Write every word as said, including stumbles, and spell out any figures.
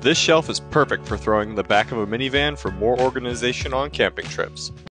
This shelf is perfect for throwing in the back of a minivan for more organization on camping trips.